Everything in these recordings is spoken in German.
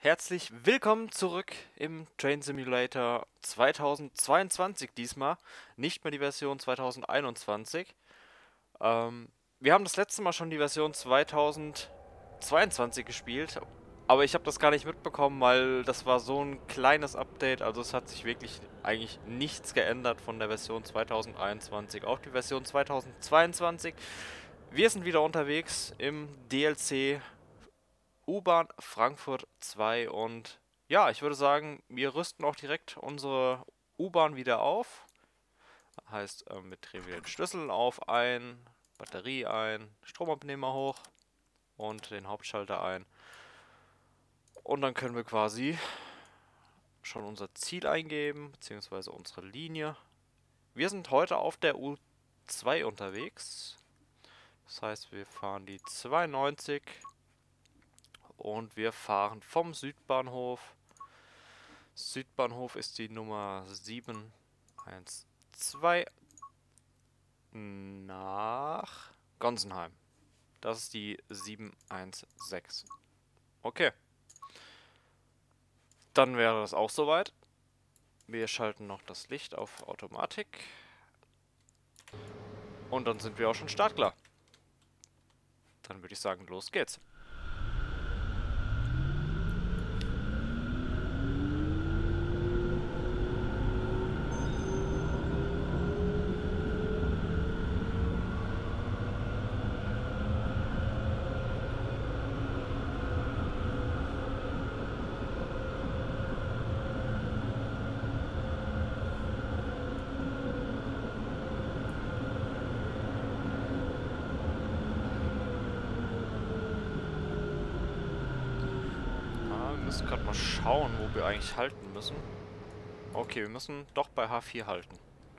Herzlich willkommen zurück im Train Simulator 2022 diesmal, nicht mehr die Version 2021. Wir haben das letzte Mal schon die Version 2022 gespielt, aber ich habe das gar nicht mitbekommen, weil das war so ein kleines Update, also es hat sich wirklich eigentlich nichts geändert von der Version 2021 auf die Version 2022. Wir sind wieder unterwegs im DLC U-Bahn Frankfurt 2 und ja, ich würde sagen, wir rüsten auch direkt unsere U-Bahn wieder auf. Heißt, wir drehen wieder den Schlüssel auf ein, Batterie ein, Stromabnehmer hoch und den Hauptschalter ein. Und dann können wir quasi schon unser Ziel eingeben, beziehungsweise unsere Linie. Wir sind heute auf der U2 unterwegs. Das heißt, wir fahren die 92 und wir fahren vom Südbahnhof. Südbahnhof ist die Nummer 712 nach Gonsenheim. Das ist die 716. Okay. Dann wäre das auch soweit. Wir schalten noch das Licht auf Automatik. Und dann sind wir auch schon startklar. Dann würde ich sagen, los geht's. Wir müssen gerade mal schauen, wo wir eigentlich halten müssen. Okay, wir müssen doch bei H4 halten.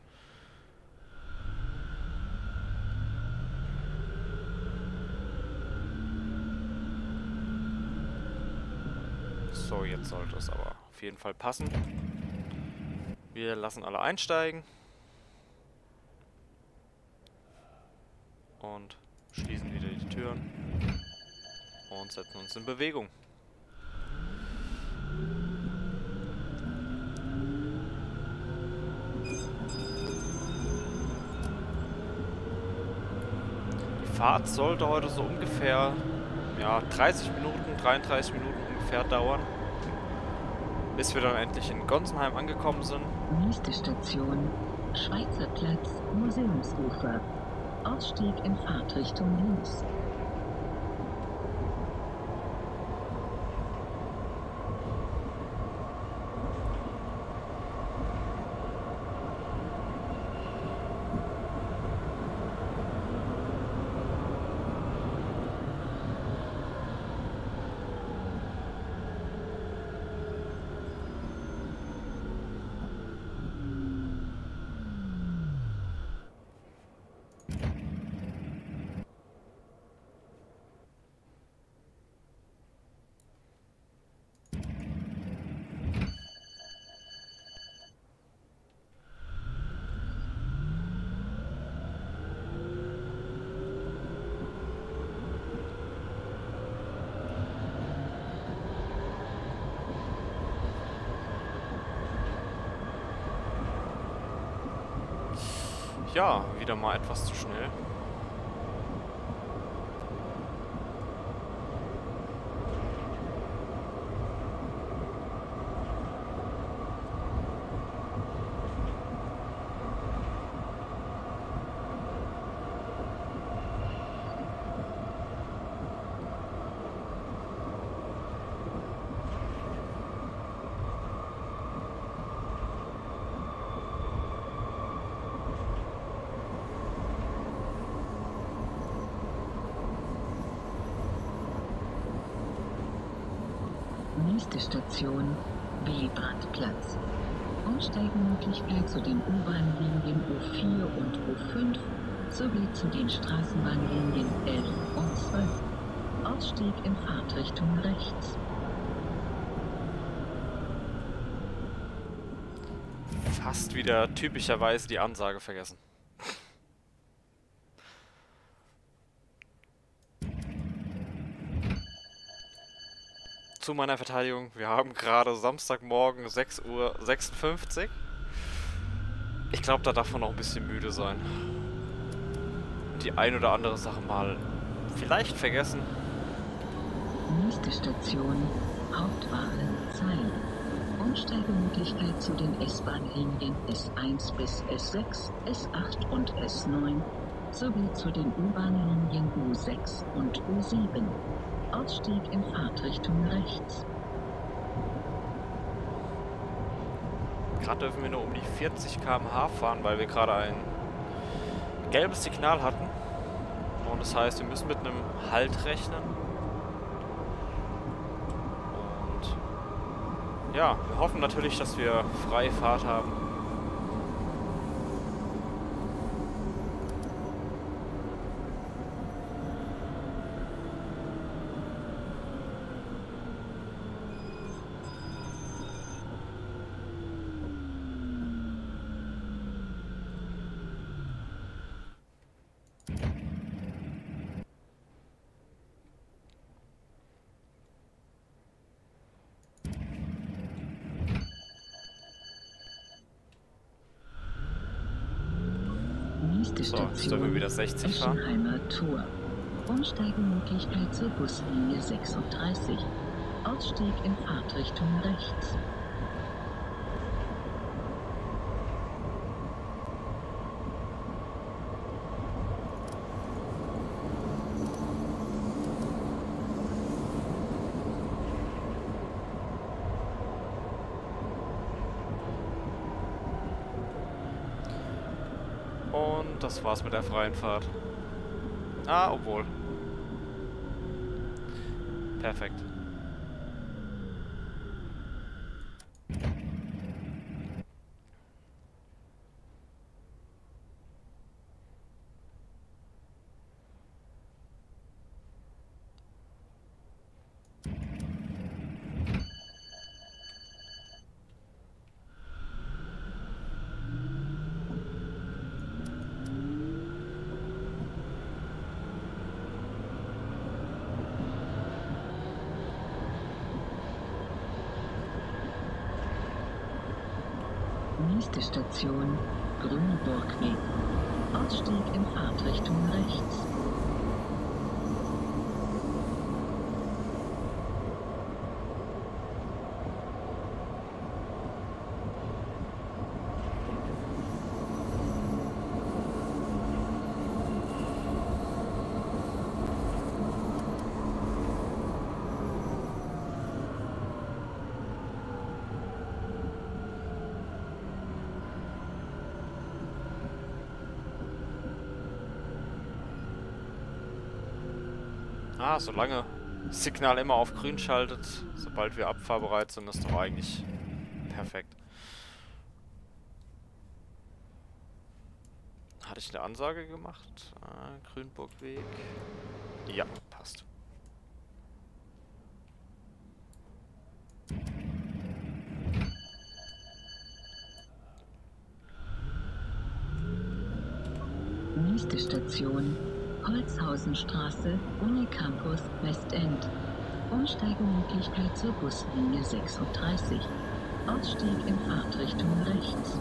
So, jetzt sollte es aber auf jeden Fall passen. Wir lassen alle einsteigen. Und schließen wieder die Türen. Und setzen uns in Bewegung. Die Fahrt sollte heute so ungefähr, ja, 30 Minuten, 33 Minuten ungefähr dauern. Bis wir dann endlich in Gonsenheim angekommen sind. Nächste Station, Schweizer Platz, Museumsufer. Ausstieg in Fahrtrichtung links. Ja, wieder mal etwas zu schnell. Nächste Station, Willy-Brandt-Platz. Umsteigemöglichkeit zu den U-Bahn-Linien U4 und U5 sowie zu den Straßenbahnlinien 11 und 12. Ausstieg in Fahrtrichtung rechts. Fast wieder typischerweise die Ansage vergessen. zu meiner Verteidigung, wir haben gerade Samstagmorgen 6:56 Uhr. Ich glaube, da darf man noch ein bisschen müde sein. Die ein oder andere Sache mal vielleicht vergessen. Nächste Station, Hauptwache Zeil. Umsteigemöglichkeit zu den S-Bahn-Linien S1 bis S6, S8 und S9 sowie zu den U-Bahn-Linien U6 und U7. Ausstieg in Fahrtrichtung rechts. Gerade dürfen wir nur um die 40 km/h fahren, weil wir gerade ein gelbes Signal hatten. Und das heißt, wir müssen mit einem Halt rechnen. Und ja, wir hoffen natürlich, dass wir freie Fahrt haben. Nächste So, jetzt dürfen wir Station, wieder 60 fahren. Eschenheimer Tor. Umsteigemöglichkeit zur Buslinie 36. Ausstieg in Fahrtrichtung rechts. Und das war's mit der freien Fahrt. Ah, obwohl. Perfekt. Nächste Station, Grünburgweg. Ausstieg in Fahrtrichtung rechts. Ah, solange das Signal immer auf grün schaltet, sobald wir abfahrbereit sind, ist doch eigentlich perfekt. Hatte ich eine Ansage gemacht? Ah, Grünburgweg. Ja, passt. Nächste Station, Holzhausenstraße, Unicampus, Westend. Umsteigemöglichkeit zur Buslinie 36. Ausstieg in Fahrtrichtung rechts.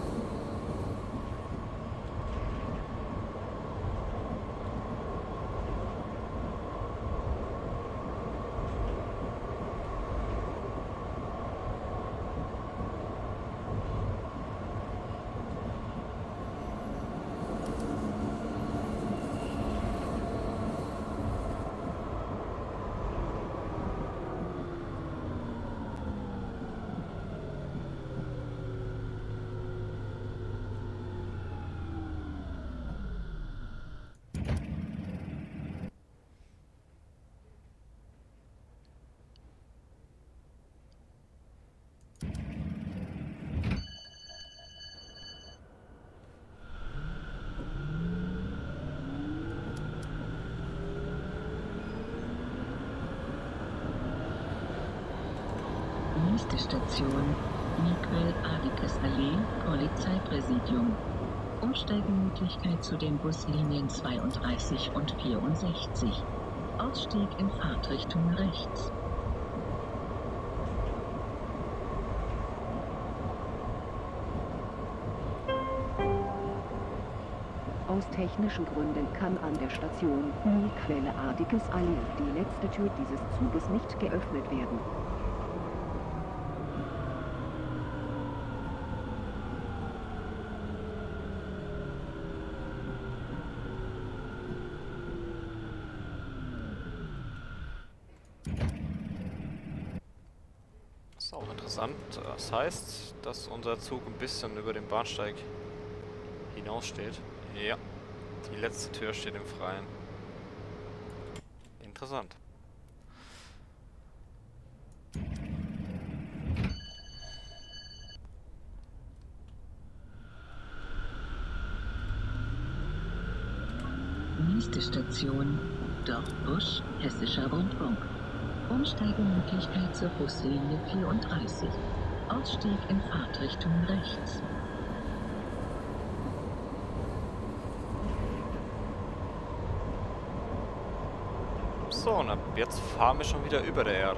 Nächste Station, Miguel-Adikes-Allee, Polizeipräsidium. Umsteigemöglichkeit zu den Buslinien 32 und 64. Ausstieg in Fahrtrichtung rechts. Aus technischen Gründen kann an der Station Niquelle Artiges Allee die letzte Tür dieses Zuges nicht geöffnet werden. Das ist auch interessant. Das heißt, dass unser Zug ein bisschen über dem Bahnsteig hinaussteht. Ja, die letzte Tür steht im Freien. Interessant. Nächste Station, Dortbusch, Hessischer Rundfunk. Umsteigemöglichkeit zur Buslinie 34. Ausstieg in Fahrtrichtung rechts. So, und ab jetzt fahren wir schon wieder über der Erde.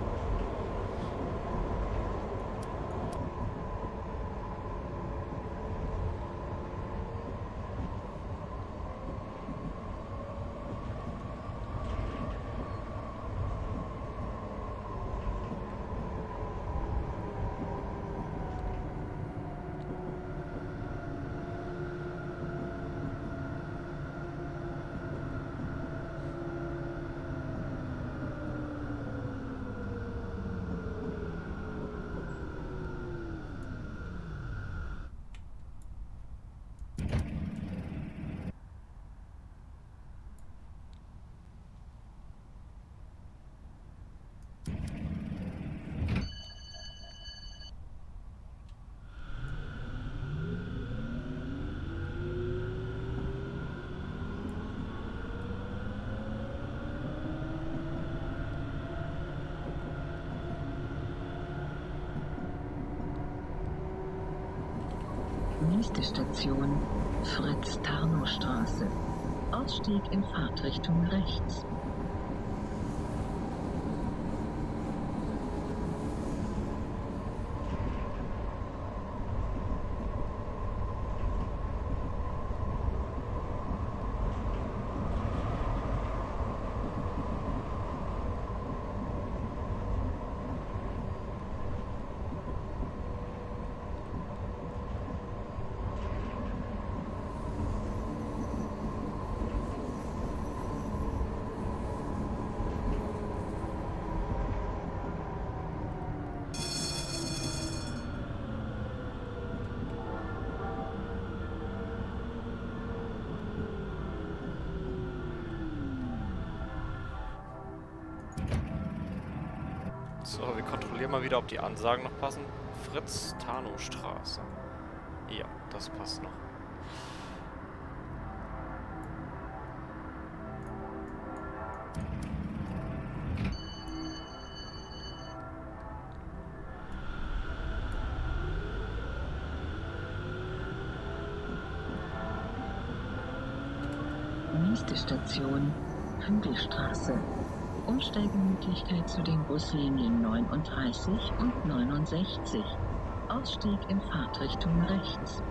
Nächste Station, Fritz-Tarnow-Straße. Ausstieg in Fahrtrichtung rechts. So, wir kontrollieren mal wieder, ob die Ansagen noch passen. Fritz-Tarnow-Straße. Ja, das passt noch. Nächste Station, Hügelstraße. Umsteigemöglichkeit zu den Buslinien 39 und 69. Ausstieg in Fahrtrichtung rechts.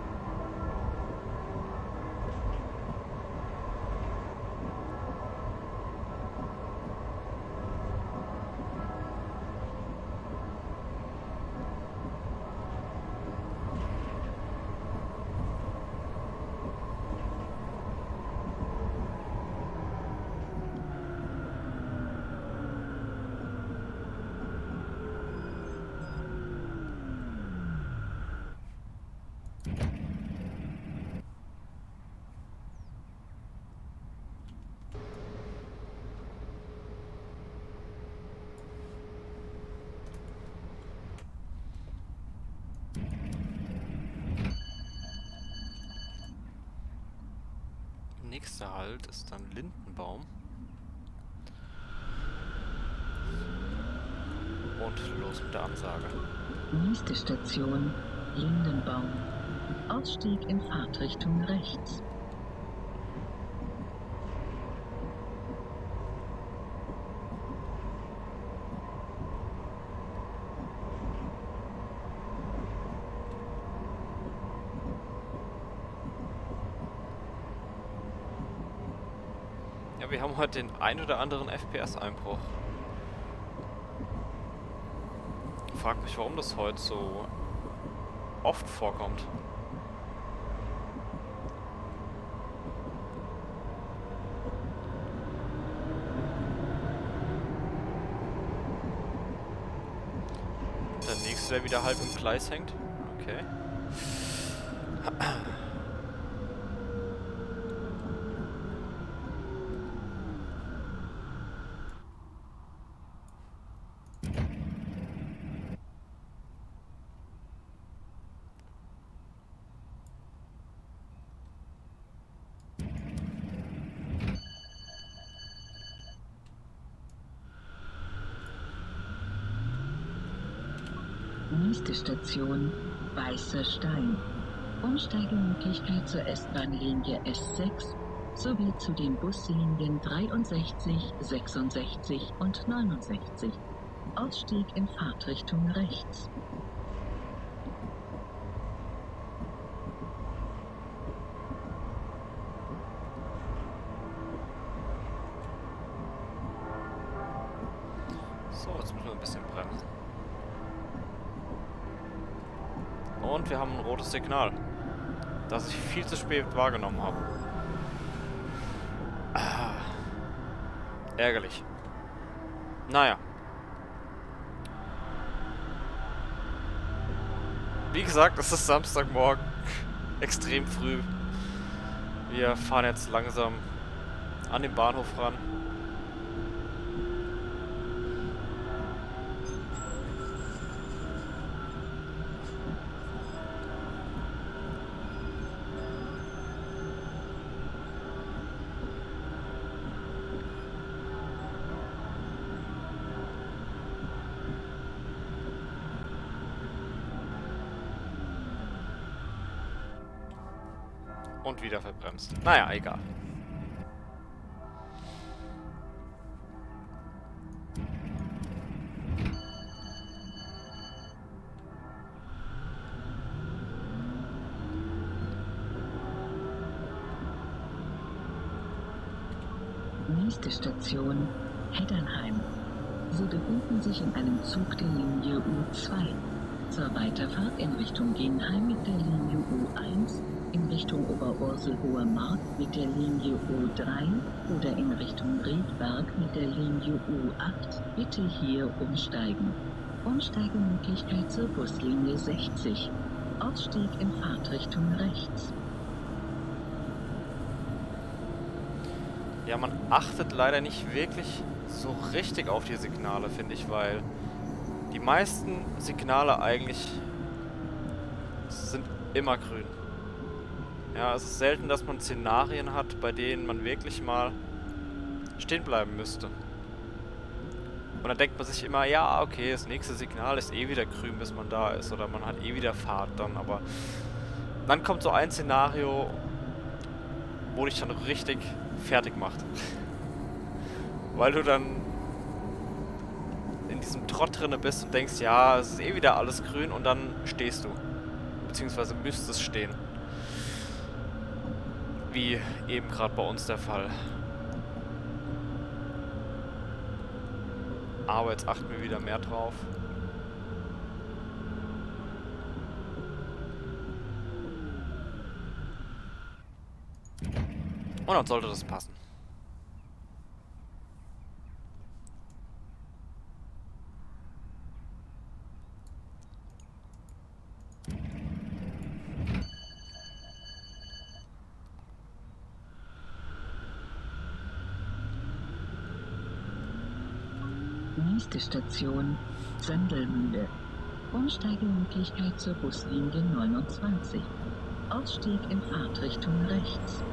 Nächster Halt ist dann Lindenbaum. Und los mit der Ansage. Nächste Station, Lindenbaum. Ausstieg in Fahrtrichtung rechts. wir haben heute den ein oder anderen FPS-Einbruch. Ich frage mich, warum das heute so oft vorkommt. Der nächste, der wieder halb im Gleis hängt. Okay. Nächste Station, Weißer Stein. Umsteigemöglichkeit zur S-Bahn-Linie S6 sowie zu den Buslinien 63, 66 und 69. Ausstieg in Fahrtrichtung rechts. So, jetzt müssen wir ein bisschen bremsen. Und wir haben ein rotes Signal, das ich viel zu spät wahrgenommen habe. Ah, ärgerlich. Naja. Wie gesagt, es ist Samstagmorgen. Extrem früh. Wir fahren jetzt langsam an den Bahnhof ran. Und wieder verbremst. Naja, egal. Nächste Station, Heddernheim. Sie befinden sich in einem Zug der Linie U2. Zur Weiterfahrt in Richtung Genheim mit der Linie U1, in Richtung Oberursel-Hohe Mark mit der Linie U3 oder in Richtung Riedberg mit der Linie U8 bitte hier umsteigen. Umsteigemöglichkeit zur Buslinie 60. Ausstieg in Fahrtrichtung rechts. Ja, man achtet leider nicht wirklich so richtig auf die Signale, finde ich, weil die meisten Signale eigentlich sind immer grün. Ja, es ist selten, dass man Szenarien hat, bei denen man wirklich mal stehen bleiben müsste. Und dann denkt man sich immer, ja, okay, das nächste Signal ist eh wieder grün, bis man da ist. Oder man hat eh wieder Fahrt dann. Aber dann kommt so ein Szenario, wo dich dann richtig fertig macht. Weil du dann in diesem Trott drinne bist und denkst, ja, es ist eh wieder alles grün und dann stehst du. Beziehungsweise müsstest stehen. Wie eben gerade bei uns der Fall. Aber jetzt achten wir wieder mehr drauf. Und dann sollte das passen. Nächste Station, Sandelmühle. Umsteigemöglichkeit zur Buslinie 29. Ausstieg in Fahrtrichtung rechts.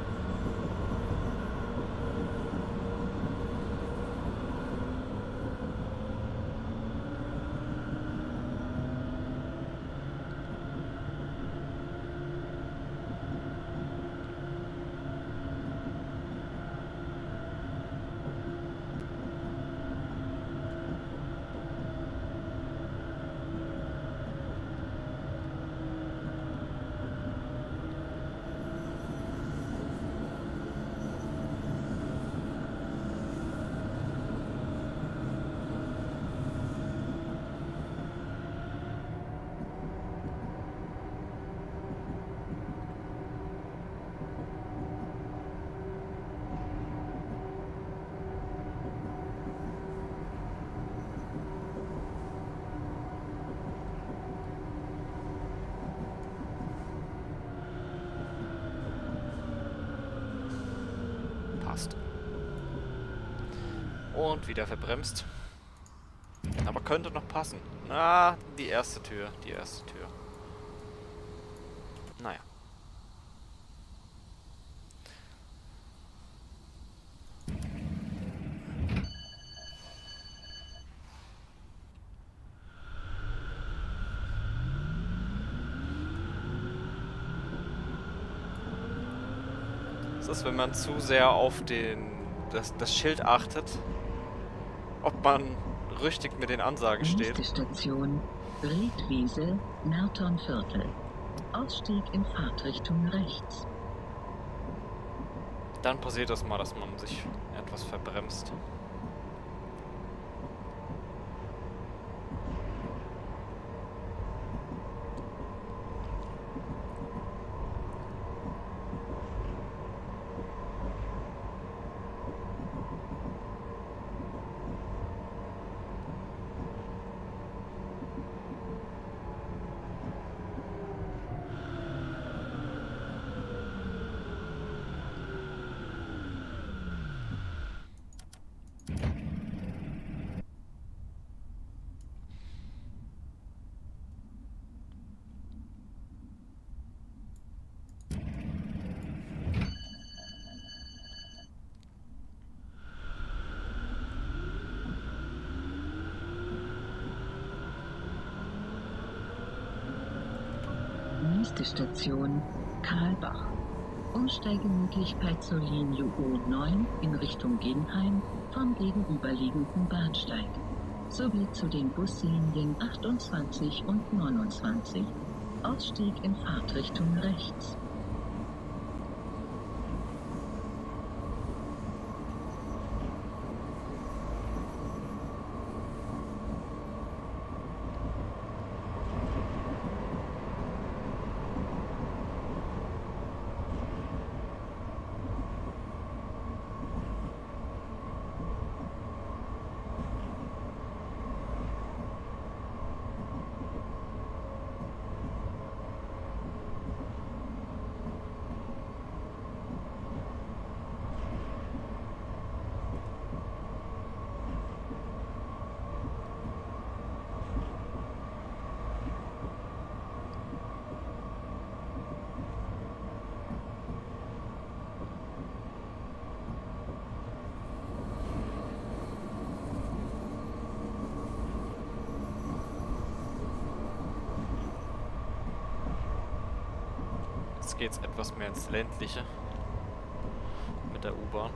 Und wieder verbremst. Aber könnte noch passen. Ah, die erste Tür. Die erste Tür. Naja. Das ist, wenn man zu sehr auf das Schild achtet, ob man richtig mit den Ansagen steht. Nächste Station, Redwiese, Mertonviertel. Ausstieg in Fahrtrichtung rechts. Dann passiert das mal, dass man sich etwas verbremst. Nächste Station, Karlbach. Umsteigemöglichkeit zur Linie U9 in Richtung Genheim vom gegenüberliegenden Bahnsteig sowie zu den Buslinien 28 und 29. Ausstieg in Fahrtrichtung rechts. Jetzt geht's etwas mehr ins Ländliche mit der U-Bahn.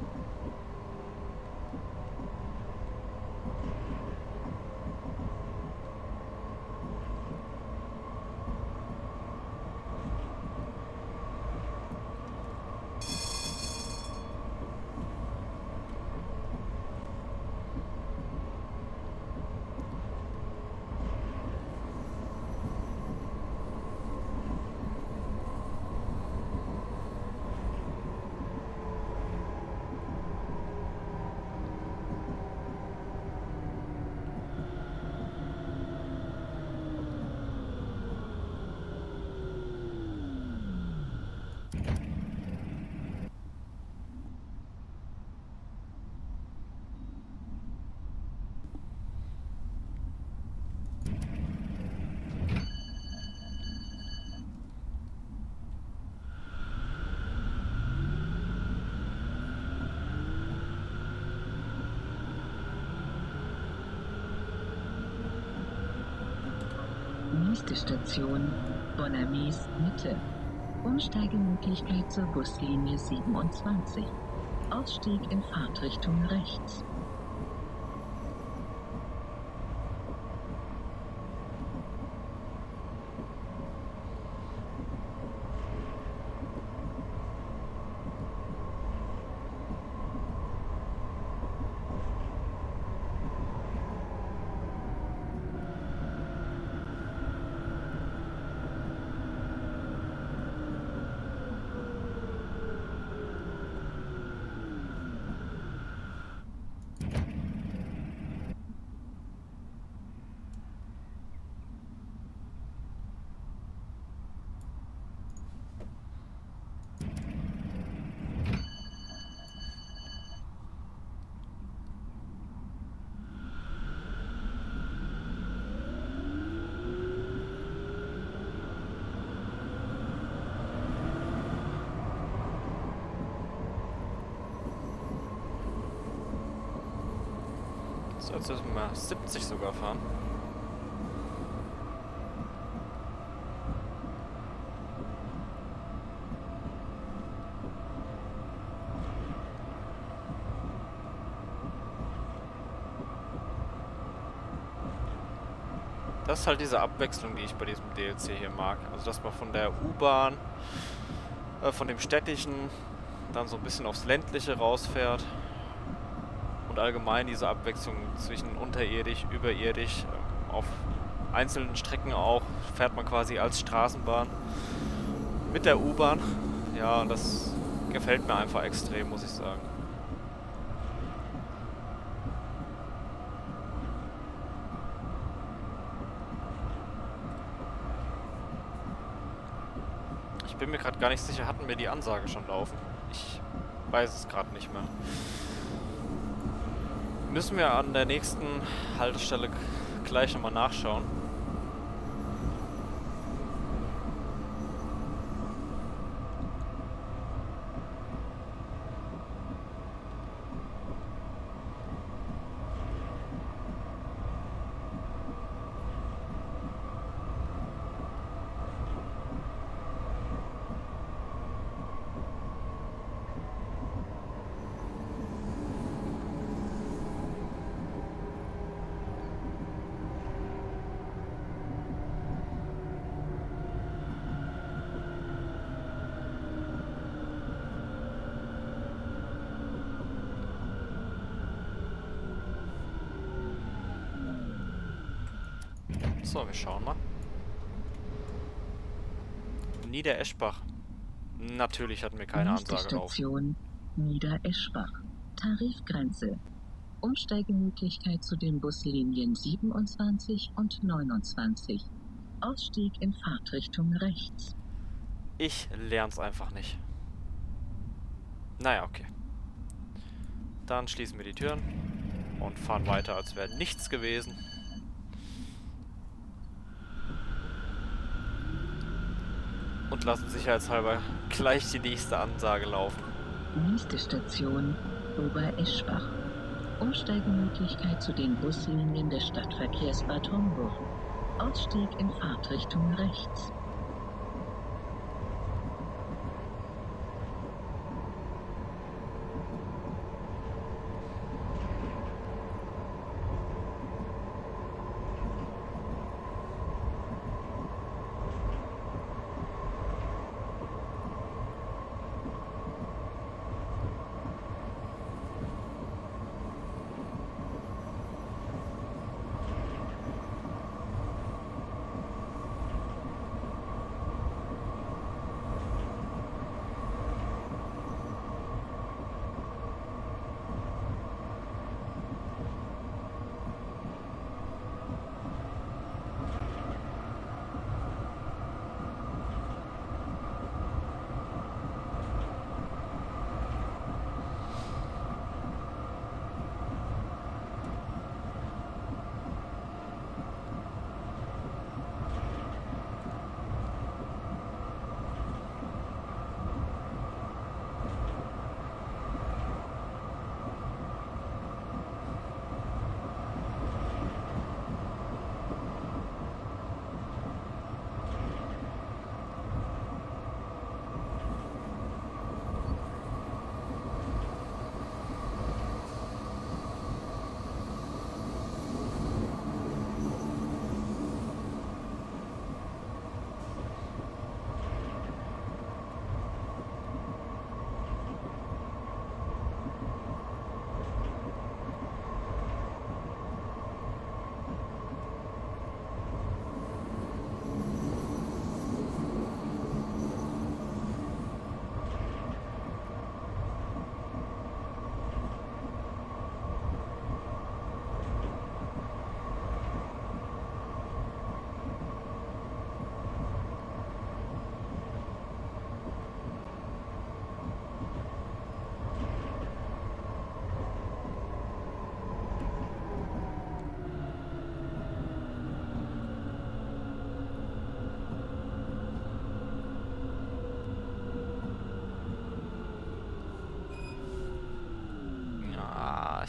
Nächste Station, Bonnermies Mitte. Umsteigemöglichkeit zur Buslinie 27. Ausstieg in Fahrtrichtung rechts. aus, als würden wir 70 sogar fahren. Das ist halt diese Abwechslung, die ich bei diesem DLC hier mag. Also, dass man von der U-Bahn, von dem städtischen, dann so ein bisschen aufs ländliche rausfährt. Und allgemein diese Abwechslung zwischen unterirdisch, überirdisch, auf einzelnen Strecken auch, fährt man quasi als Straßenbahn mit der U-Bahn. Ja, das gefällt mir einfach extrem, muss ich sagen. Ich bin mir gerade gar nicht sicher, hatten wir die Ansage schon laufen? Ich weiß es gerade nicht mehr. Müssen wir an der nächsten Haltestelle gleich nochmal nachschauen. So, wir schauen mal. Niedereschbach. Natürlich hatten wir keine Ansage drauf. Station Niedereschbach. Tarifgrenze. Umsteigemöglichkeit zu den Buslinien 27 und 29. Ausstieg in Fahrtrichtung rechts. Ich lern's einfach nicht. Naja, okay. Dann schließen wir die Türen und fahren weiter, als wäre nichts gewesen. Und lassen sicherheitshalber gleich die nächste Ansage laufen. Nächste Station Obereschbach. Umsteigemöglichkeit zu den Buslinien des Stadtverkehrs Bad Homburg. Ausstieg in Fahrtrichtung rechts.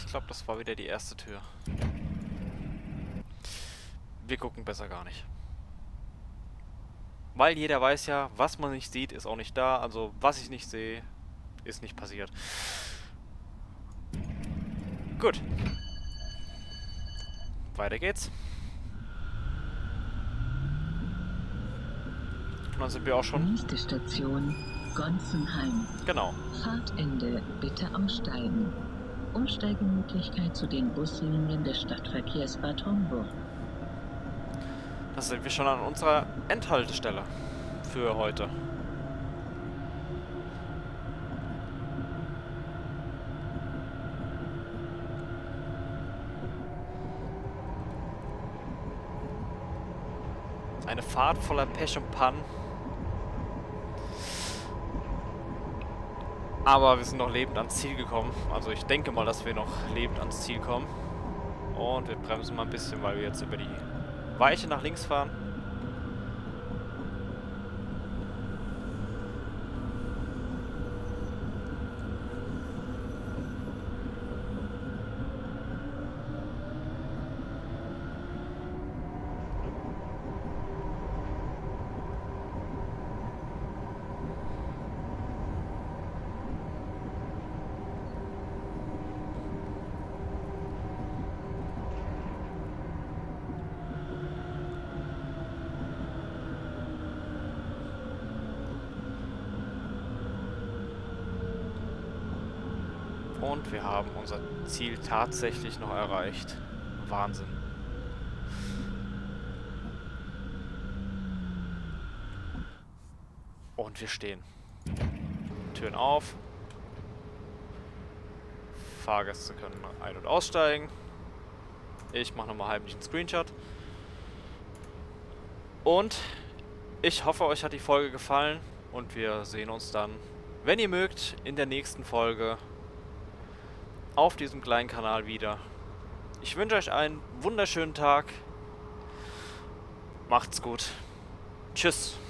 glaube, das war wieder die erste Tür. Wir gucken besser gar nicht. Weil jeder weiß ja, was man nicht sieht, ist auch nicht da. Also, was ich nicht sehe, ist nicht passiert. Gut. Weiter geht's. Und dann sind wir auch schon... Nächste Station, Gonsenheim. Genau. Fahrtende, bitte aussteigen. Umsteigemöglichkeit zu den Buslinien des Stadtverkehrs Bad Homburg. Da sind wir schon an unserer Endhaltestelle für heute. Eine Fahrt voller Pech und Pannen. Aber wir sind noch lebend ans Ziel gekommen. Also ich denke mal, dass wir noch lebend ans Ziel kommen. Und wir bremsen mal ein bisschen, weil wir jetzt über die Weiche nach links fahren. Und wir haben unser Ziel tatsächlich noch erreicht. Wahnsinn. Und wir stehen. Türen auf. Fahrgäste können ein- und aussteigen. Ich mache nochmal heimlich einen Screenshot. Und ich hoffe, euch hat die Folge gefallen. Und wir sehen uns dann, wenn ihr mögt, in der nächsten Folge auf diesem kleinen Kanal wieder. Ich wünsche euch einen wunderschönen Tag. Macht's gut. Tschüss.